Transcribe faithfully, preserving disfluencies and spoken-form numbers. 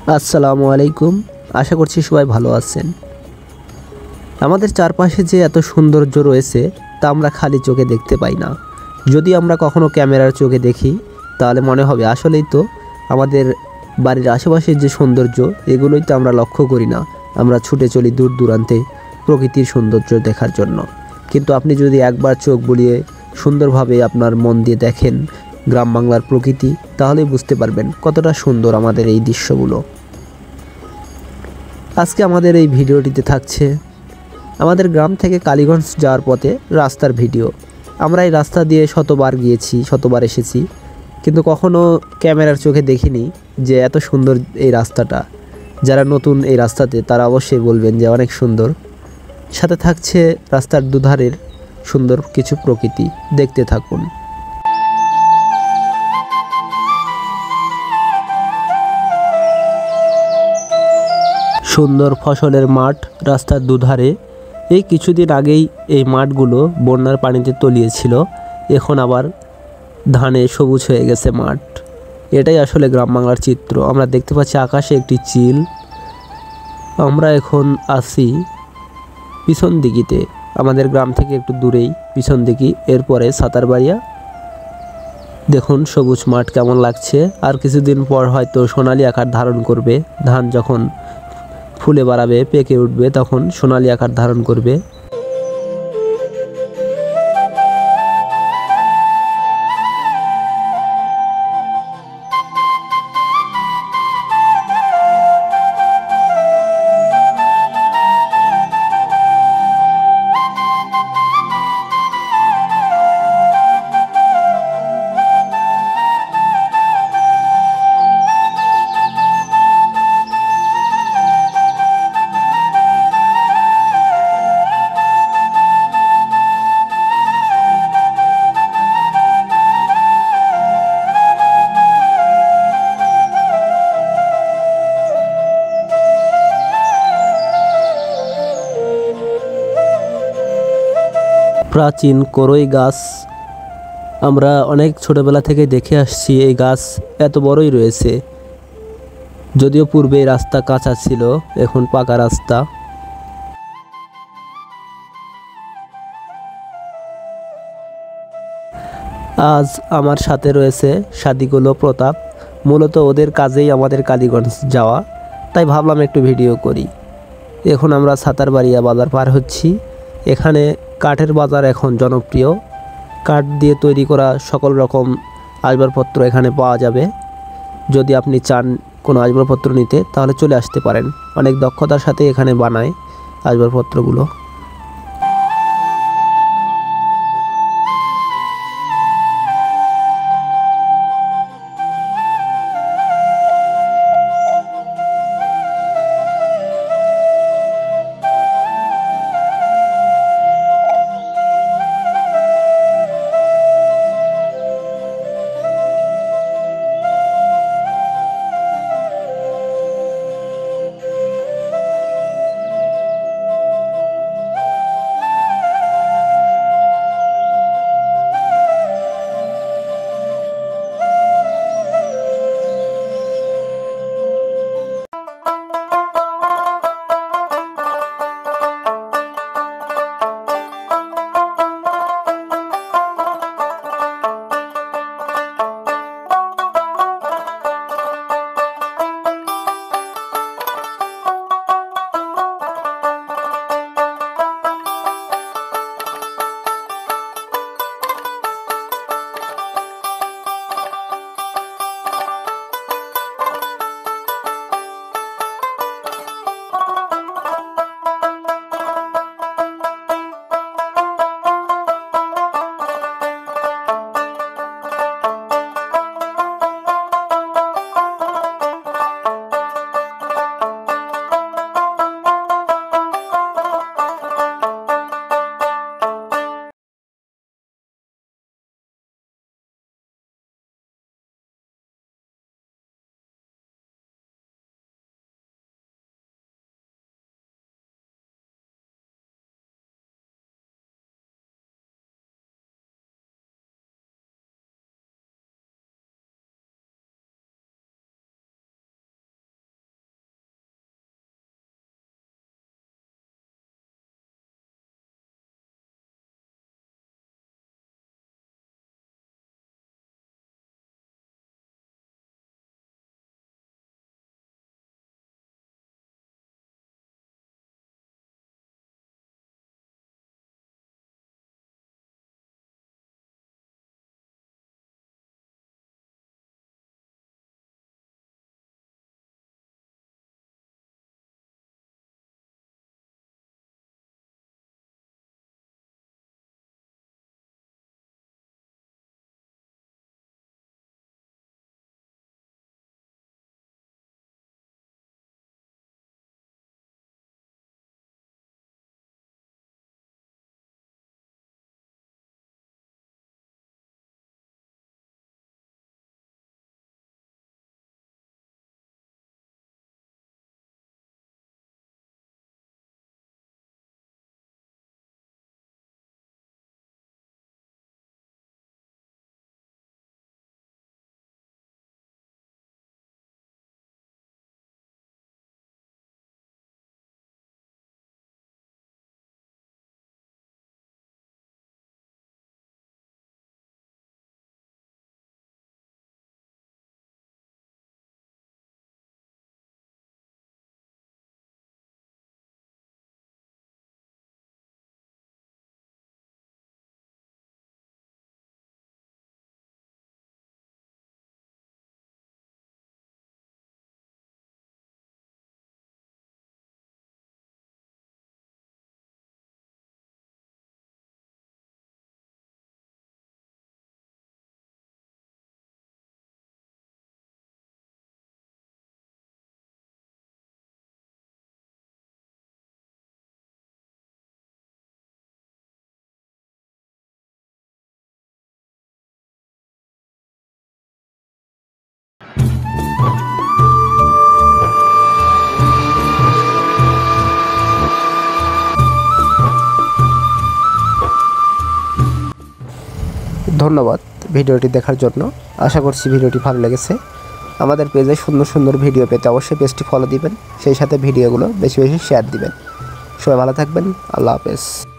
আসসালামু আলাইকুম। আশা করছি সবাই ভালো আছেন। আমাদের চারপাশে যে এত সৌন্দর্য রয়েছে তা আমরা খালি চোখে দেখতে পাই না। যদি আমরা কখনো ক্যামেরার চোখে দেখি তাহলে মনে হবে আসলেই তো আমাদের বাড়ির আশেপাশের যে সৌন্দর্য এগুলোই তো আমরা লক্ষ্য করি না। আমরা ছুটে চলি দূর দূরান্তে প্রকৃতির সৌন্দর্য দেখার জন্য। কিন্তু আপনি যদি একবার চোখ বুলিয়ে সুন্দরভাবে আপনার মন দিয়ে দেখেন গ্রাম বাংলার প্রকৃতি, তাহলেই বুঝতে পারবেন কতটা সুন্দর আমাদের এই দৃশ্যগুলো। আজকে আমাদের এই ভিডিওটিতে থাকছে আমাদের গ্রাম থেকে কালীগঞ্জ যাওয়ার পথে রাস্তার ভিডিও। আমরা এই রাস্তা দিয়ে শতবার গিয়েছি, শতবার এসেছি, কিন্তু কখনো ক্যামেরার চোখে দেখিনি যে এত সুন্দর এই রাস্তাটা। যারা নতুন এই রাস্তাতে তারা অবশ্যই বলবেন যে অনেক সুন্দর। সাথে থাকছে রাস্তার দুধারের সুন্দর কিছু প্রকৃতি, দেখতে থাকুন। সুন্দর ফসলের মাঠ রাস্তার দুধারে। এই কিছুদিন আগেই এই মাঠগুলো বন্যার পানিতে তলিয়েছিল, এখন আবার ধানে সবুজ হয়ে গেছে মাঠ। এটাই আসলে গ্রাম বাংলার চিত্র। আমরা দেখতে পাচ্ছি আকাশে একটি চিল। আমরা এখন আছি পিছন দিকিতে, আমাদের গ্রাম থেকে একটু দূরেই পিছন দিকি, এরপরে সাতারবাড়িয়া। দেখুন সবুজ মাঠ কেমন লাগছে। আর কিছুদিন পর হয়তো সোনালি আকার ধারণ করবে। ধান যখন ফুলে বাড়াবে, পেকে উঠবে, তখন সোনালি আকার ধারণ করবে। প্রাচীন করই গাছ, আমরা অনেক ছোটবেলা থেকে দেখে আসছি এই গাছ এত বড়ই রয়েছে। যদিও পূর্বে রাস্তা কাঁচা ছিল, এখন পাকা রাস্তা। আজ আমার সাথে রয়েছে সাদিকুলো, প্রতাপ। মূলত ওদের কাজেই আমাদের কালীগঞ্জ যাওয়া, তাই ভাবলাম একটু ভিডিও করি। এখন আমরা সাতারবাড়িয়া বাজার পার হচ্ছি। এখানে কাঠের বাজার এখন জনপ্রিয়। কাঠ দিয়ে তৈরি করা সকল রকম আসবাবপত্র এখানে পাওয়া যাবে। যদি আপনি চান কোনো আসবাবপত্র নিতে তাহলে চলে আসতে পারেন। অনেক দক্ষতার সাথে এখানে বানায় আসবাবপত্রগুলো। ধন্যবাদ ভিডিওটি দেখার জন্য। আশা করছি ভিডিওটি ভালো লেগেছে। আমাদের পেজে সুন্দর সুন্দর ভিডিও পেতে অবশ্যই পেজটি ফলো দিবেন, সেই সাথে ভিডিওগুলো বেশি বেশি শেয়ার দিবেন। সবাই ভালো থাকবেন। আল্লাহ হাফেজ।